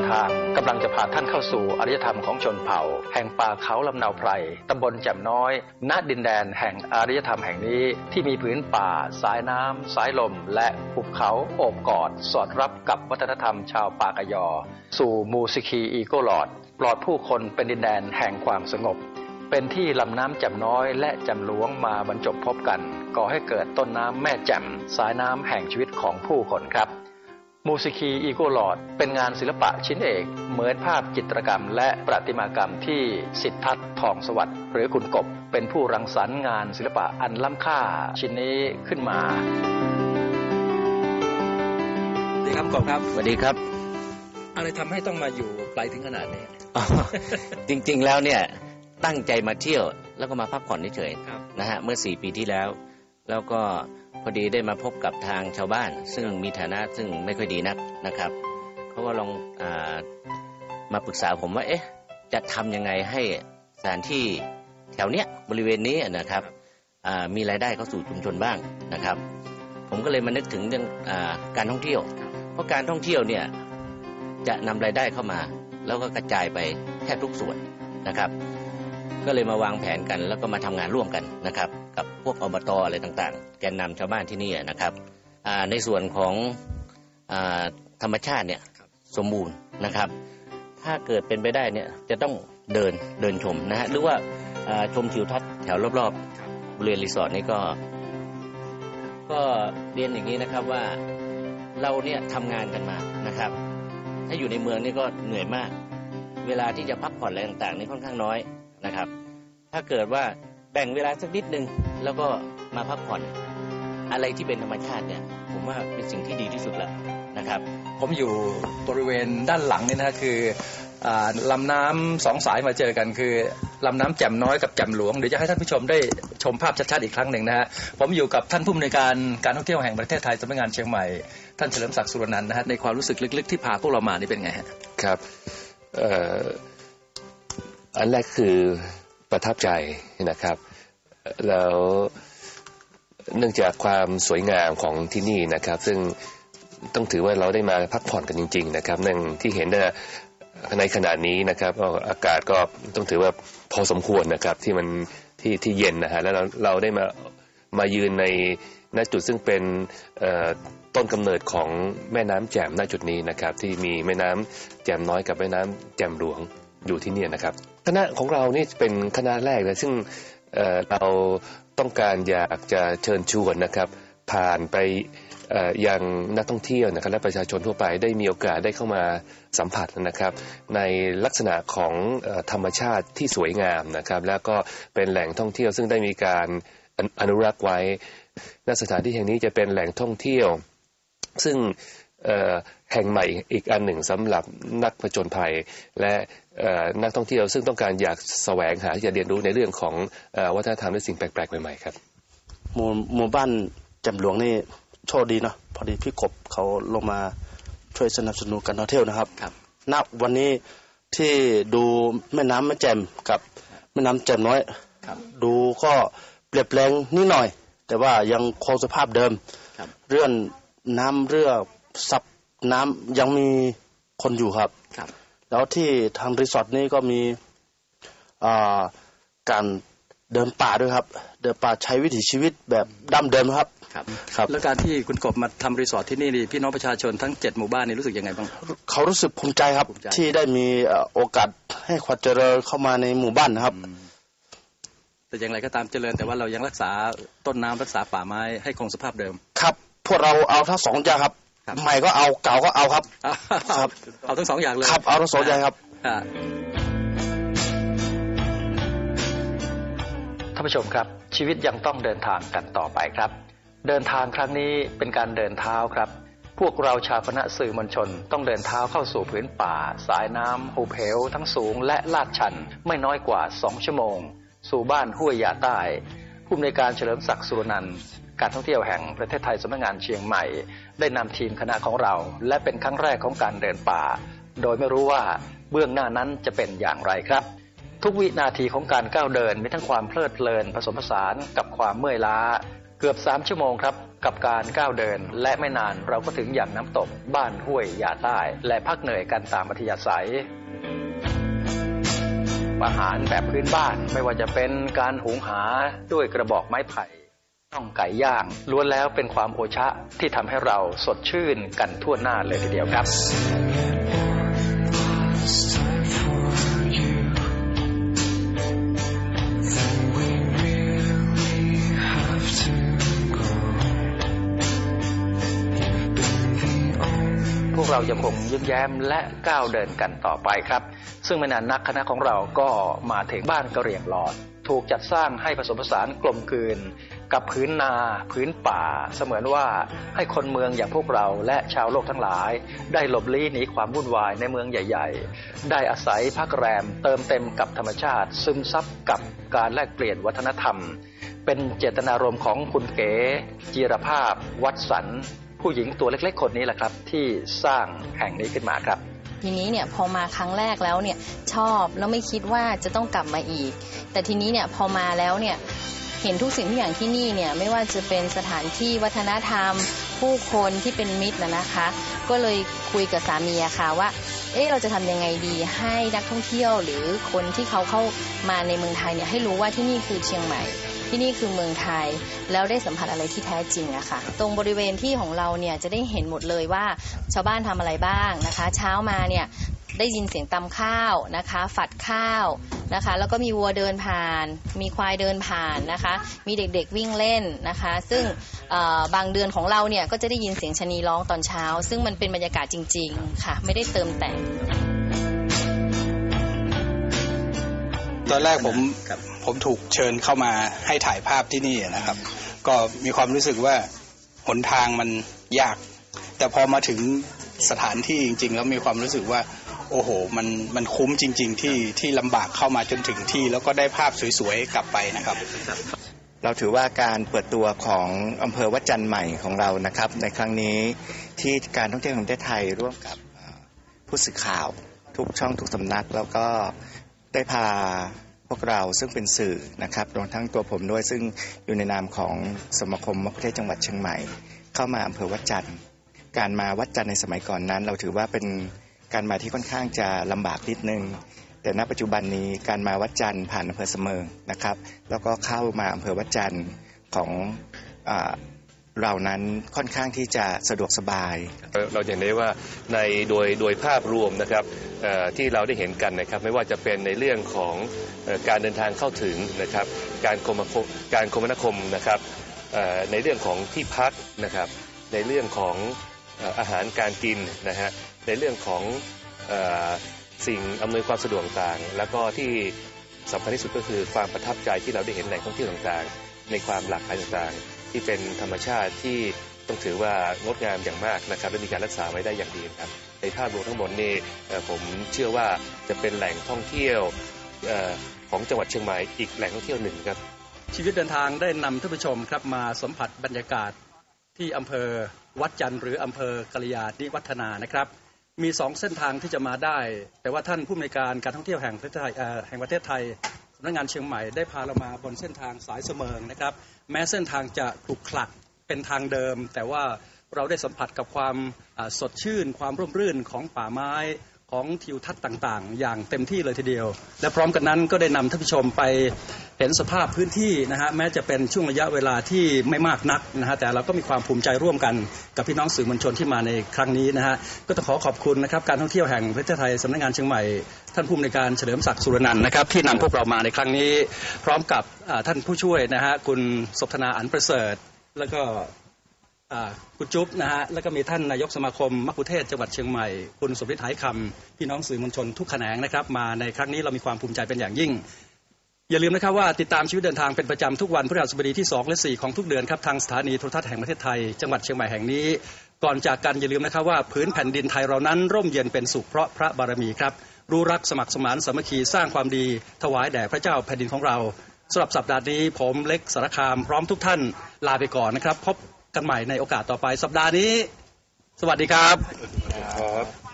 ทางกำลังจะพาท่านเข้าสู่อารยธรรมของชนเผ่าแห่งป่าเขาลำเนาไพรตำบลแจ่มน้อยณดินแดนแห่งอารยธรรมแห่งนี้ที่มีผืนป่าสายน้ำสายลมและภูเขาโอบกอดสอดรับกับวัฒนธรรมชาวปากยอสู่มูซิคีอีโกลอดปลอดผู้คนเป็นดินแดนแห่งความสงบเป็นที่ลำน้ำแจ่มน้อยและแจ่มหลวงมาบรรจบพบกันก่อให้เกิดต้นน้ำแม่แจ่มสายน้ำแห่งชีวิตของผู้คนครับมูซิคีอีโกลอดเป็นงานศิลปะชิ้นเอกเหมือนภาพจิตรกรรมและประติมากรรมที่สิทธัตถ์ทองสวัสดิ์หรือคุณกบเป็นผู้รังสรรค์งานศิลปะอันล้ำค่าชิ้นนี้ขึ้นมาสวัสดีครับกบครับสวัสดีครับอะไรทำให้ต้องมาอยู่ไกลถึงขนาดนี้จริงๆแล้วเนี่ยตั้งใจมาเที่ยวแล้วก็มาพักผ่อนเฉยๆนะฮะเมื่อ4 ปีที่แล้วแล้วก็พอดีได้มาพบกับทางชาวบ้านซึ่งมีฐานะซึ่งไม่ค่อยดีนักนะครับเขาก็ลองมาปรึกษาผมว่าเอ๊ะจะทำยังไงให้สถานที่แถวเนี้ยบริเวณนี้นะครับมีรายได้เข้าสู่ชุมชนบ้างนะครับผมก็เลยมานึกถึงเรื่องการท่องเที่ยวเพราะการท่องเที่ยวเนี่ยจะนำรายได้เข้ามาแล้วก็กระจายไปแทบทุกส่วนนะครับก็เลยมาวางแผนกันแล้วก็มาทำงานร่วมกันนะครับกับพวกอบต.อะไรต่างๆแกนนำชาวบ้านที่นี่นะครับในส่วนของธรรมชาติเนี่ยสมบูรณ์นะครับถ้าเกิดเป็นไปได้เนี่ยจะต้องเดินชมนะฮะหรือว่าชมทิวทัศน์แถวรอบๆบริเวณรีสอร์ทนี้ก็เรียนอย่างนี้นะครับว่าเราเนี่ยทำงานกันมานะครับถ้าอยู่ในเมืองนี่ก็เหนื่อยมากเวลาที่จะพักผ่อนอะไรต่างๆนี่ค่อนข้างน้อยนะครับถ้าเกิดว่าแบ่งเวลาสักนิดนึงแล้วก็มาพักผ่อนอะไรที่เป็นธรรมชาติเนี่ยผมว่าเป็นสิ่งที่ดีที่สุดแล้วนะครับผมอยู่บริเวณด้านหลังนี่นะคือลำน้ำ2 สายมาเจอกันคือลำน้ำแจ่มน้อยกับแจ่มหลวงเดี๋ยวจะให้ท่านผู้ชมได้ชมภาพชัดๆอีกครั้งหนึ่งนะฮะผมอยู่กับท่านผู้อำนวยการการท่องเที่ยวแห่งประเทศไทยสำนักงานเชียงใหม่ท่านเฉลิมศักดิ์สุรนันท์นะฮะในความรู้สึกลึกๆที่พาพวกเรามานี่เป็นไงฮะครับอันแรกคือประทับใจนะครับแล้วเนื่องจากความสวยงามของที่นี่นะครับซึ่งต้องถือว่าเราได้มาพักผ่อนกันจริงๆนะครับนั่งที่เห็นในขณะนี้นะครับอากาศก็ต้องถือว่าพอสมควรนะครับที่มันที่เย็นนะฮะแล้วเราได้มายืนในณจุดซึ่งเป็นต้นกำเนิดของแม่น้ำแจ่มณจุดนี้นะครับที่มีแม่น้ำแจ่มน้อยกับแม่น้ำแจ่มหลวงอยู่ที่นี่นะครับคณะของเรานี่เป็นคณะแรกเลยซึ่งเราต้องการอยากจะเชิญชวนนะครับผ่านไปยังนักท่องเที่ยวนะครับและประชาชนทั่วไปได้มีโอกาสได้เข้ามาสัมผัสนะครับในลักษณะของธรรมชาติที่สวยงามนะครับแล้วก็เป็นแหล่งท่องเที่ยวซึ่งได้มีการอนุรักษ์ไว้ณสถานที่แห่งนี้จะเป็นแหล่งท่องเที่ยวซึ่งแห่งใหม่อีกอันหนึ่งสำหรับนักผจญภัยและนักท่องเที่ยวซึ่งต้องการอยากแสวงหาที่จะเรียนรู้ในเรื่องของวัฒนธรรมและสิ่งแปลกๆใหม่ๆครับหมู่บ้านแจ่มหลวงนี่โชคดีเนาะพอดีพี่กบเขาลงมาช่วยสนับสนุนการท่องเที่ยวนะครับณวันนี้ที่ดูแม่น้ำแม่แจ่มกับแม่น้ำแจ่มน้อยดูก็เปลี่ยนแปลงนิดหน่อยแต่ว่ายังคงสภาพเดิมเรื่องน้ำเรือซับน้ำยังมีคนอยู่ครับแล้วที่ทางรีสอร์ทนี้ก็มีการเดินป่าด้วยครับเดินป่าใช้วิถีชีวิตแบบดั้งเดิมครับแล้วการที่คุณกบมาทำรีสอร์ทที่นี่พี่น้องประชาชนทั้ง7 หมู่บ้านนี่รู้สึกยังไงบ้างเขารู้สึกภูมิใจครับที่ได้มีโอกาสให้ความเจริญเข้ามาในหมู่บ้านนะครับแต่อย่างไรก็ตามเจริญแต่ว่าเรายังรักษาต้นน้ำรักษาป่าไม้ให้คงสภาพเดิมครับพวกเราเอาทั้ง2 อย่างครับใหม่ก็เอาเก่าก็เอาครับเอาทั้ง2 อย่างเลยครับเอาทั้ง2 อย่างครับท่านผู้ชมครับชีวิตยังต้องเดินทางกันต่อไปครับเดินทางครั้งนี้เป็นการเดินเท้าครับพวกเราชาวคณะสื่อมวลชนต้องเดินเท้าเข้าสู่ผืนป่าสายน้ำหุบเหวทั้งสูงและลาดชันไม่น้อยกว่า2 ชั่วโมงสู่บ้านห้วยยาใต้ผู้อำนวยการเฉลิมศักดิ์สุรนันท์การท่องเที่ยวแห่งประเทศไทยสำนักงานเชียงใหม่ได้นำทีมคณะของเราและเป็นครั้งแรกของการเดินป่าโดยไม่รู้ว่าเบื้องหน้านั้นจะเป็นอย่างไรครับทุกวินาทีของการก้าวเดินมีทั้งความเพลิดเพลินผสมผสานกับความเมื่อยล้าเกือบ3 ชั่วโมงครับกับการก้าวเดินและไม่นานเราก็ถึงอย่างน้ำตกบ้านห้วยหย่าใต้และพักเหนื่อยกันตามอัธยาศัยอาหารแบบพื้นบ้านไม่ว่าจะเป็นการหุงหาด้วยกระบอกไม้ไผ่น่องไก่ย่างล้วนแล้วเป็นความโอชะที่ทำให้เราสดชื่นกันทั่วหน้าเลยทีเดียวครับพวกเรายังคงยิ้มแย้มและก้าวเดินกันต่อไปครับซึ่งไม่นานนักคณะของเราก็มาถึงบ้านกะเหรี่ยงหลอดถูกจัดสร้างให้ผสมผสานกลมกลืนกับพื้นนาพื้นป่าเสมือนว่าให้คนเมืองอย่างพวกเราและชาวโลกทั้งหลายได้หลบลี้หนีความวุ่นวายในเมืองใหญ่ๆได้อาศัยพักแรมเติมเต็มกับธรรมชาติซึมซับกับการแลกเปลี่ยนวัฒนธรรมเป็นเจตนารมณ์ของคุณเก๋จิรภาพวัดสันผู้หญิงตัวเล็กๆคนนี้แหละครับที่สร้างแห่งนี้ขึ้นมาครับทีนี้เนี่ยพอมาครั้งแรกแล้วเนี่ยชอบแล้วไม่คิดว่าจะต้องกลับมาอีกแต่ทีนี้เนี่ยพอมาแล้วเนี่ยเห็นทุกสิ่งทุกอย่างที่นี่เนี่ยไม่ว่าจะเป็นสถานที่วัฒนธรรมผู้คนที่เป็นมิตรนะคะก็เลยคุยกับสามีค่ะว่าเราจะทำยังไงดีให้นักท่องเที่ยวหรือคนที่เขาเข้ามาในเมืองไทยเนี่ยให้รู้ว่าที่นี่คือเชียงใหม่ที่นี่คือเมืองไทยแล้วได้สัมผัสอะไรที่แท้จริงอะค่ะตรงบริเวณที่ของเราเนี่ยจะได้เห็นหมดเลยว่าชาวบ้านทำอะไรบ้างนะคะเช้ามาเนี่ยได้ยินเสียงตำข้าวนะคะฝัดข้าวนะคะแล้วก็มีวัวเดินผ่านมีควายเดินผ่านนะคะมีเด็กๆวิ่งเล่นนะคะซึ่งบางเดือนของเราเนี่ยก็จะได้ยินเสียงชะนีร้องตอนเช้าซึ่งมันเป็นบรรยากาศจริงๆค่ะไม่ได้เติมแต่งตอนแรกผมถูกเชิญเข้ามาให้ถ่ายภาพที่นี่นะครับก็มีความรู้สึกว่าหนทางมันยากแต่พอมาถึงสถานที่จริงๆแล้วมีความรู้สึกว่าโอ้โหมันคุ้มจริงๆที่ลำบากเข้ามาจนถึงที่แล้วก็ได้ภาพสวยๆกลับไปนะครับเราถือว่าการเปิดตัวของอำเภอวัดจันทร์ใหม่ของเรานะครับในครั้งนี้ที่การท่องเที่ยวแห่งประเทศไทยร่วมกับผู้สื่อข่าวทุกช่องทุกสำนักแล้วก็ได้พาพวกเราซึ่งเป็นสื่อนะครับรวมทั้งตัวผมด้วยซึ่งอยู่ในนามของสมาคมมะคุเทศจังหวัดเชียงใหม่เข้ามาอำเภอวัดจันทร์การมาวัดจันทร์ในสมัยก่อนนั้นเราถือว่าเป็นการมาที่ค่อนข้างจะลำบากนิดนึงแต่ณปัจจุบันนี้การมาวัดจันทร์ผ่านอำเภอเสมิงนะครับแล้วก็เข้ามาอำเภอวัดจันทร์ของเรานั้นค่อนข้างที่จะสะดวกสบายเราเห็นได้ว่าโดยภาพรวมนะครับที่เราได้เห็นกันนะครับไม่ว่าจะเป็นในเรื่องของการเดินทางเข้าถึงนะครับการคมนาคมนะครับในเรื่องของที่พักนะครับในเรื่องของอาหารการกินนะฮะในเรื่องของสิ่งอำนวยความสะดวกต่างแล้วก็ที่สำคัญที่สุดก็คือความประทับใจที่เราได้เห็นแหล่งท่องเที่ยวต่างๆในความหลากหลายต่างๆที่เป็นธรรมชาติที่ต้องถือว่างดงามอย่างมากนะครับและมีการรักษาไว้ได้อย่างดีครับในภาพรวมทั้งหมดนี่ผมเชื่อว่าจะเป็นแหล่งท่องเที่ยวของจังหวัดเชียงใหม่อีกแหล่งท่องเที่ยวหนึ่งครับชีวิตเดินทางได้นำท่านผู้ชมครับมาสัมผัสบรรยากาศที่อำเภอวัดจันทร์หรืออำเภอกะเหรี่ยงนิวัฒนานะครับมี2เส้นทางที่จะมาได้แต่ว่าท่านผู้อำนวยการการท่องเที่ยวแห่งประเทศไทยสำนักงานเชียงใหม่ได้พาเรามาบนเส้นทางสายเสมิงนะครับแม้เส้นทางจะขรุขระเป็นทางเดิมแต่ว่าเราได้สัมผัสกับความสดชื่นความร่มรื่นของป่าไม้ของทิวทัศน์ต่างๆอย่างเต็มที่เลยทีเดียวและพร้อมกันนั้นก็ได้นำท่านผู้ชมไปเห็นสภาพพื้นที่นะฮะแม้จะเป็นช่วงระยะเวลาที่ไม่มากนักนะฮะแต่เราก็มีความภูมิใจร่วมกันกับพี่น้องสื่อมวลชนที่มาในครั้งนี้นะฮะก็ต้องขอบคุณนะครับการท่องเที่ยวแห่งประเทศไทยสำนักงานเชียงใหม่ท่านผู้อำนวยการเฉลิมศักดิ์สุรนันท์นะครับที่นำพวกเรามาในครั้งนี้พร้อมกับท่านผู้ช่วยนะฮะคุณศพธนาอันประเสริฐแล้วก็คุณจุ๊บนะฮะแล้วก็มีท่านนายกสมาคมมัคคุเทศก์จังหวัดเชียงใหม่คุณสมฤทธิ์หายคำพี่น้องสื่อมวลชนทุกแขนงนะครับมาในครั้งนี้เรามีความภูมิใจเป็นอย่างยิ่งอย่าลืมนะครับว่าติดตามชีวิตเดินทางเป็นประจำทุกวันพฤหัสบดีที่2และ4ของทุกเดือนครับทางสถานีโทรทัศน์แห่งประเทศไทยจังหวัดเชียงใหม่แห่งนี้ก่อนจากกันอย่าลืมนะครับว่าพื้นแผ่นดินไทยเรานั้นร่มเย็นเป็นสุขเพราะพระบารมีครับรู้รักสมัครสมานสามัคคีสร้างความดีถวายแด่พระเจ้าแผ่นดินของเราสำหรับสัปดาห์นี้ผมเล็กสารคามพร้อมทุกท่านลาไปก่อนนะครับพบกันใหม่ในโอกาสต่อไปสัปดาห์นี้สวัสดีครับ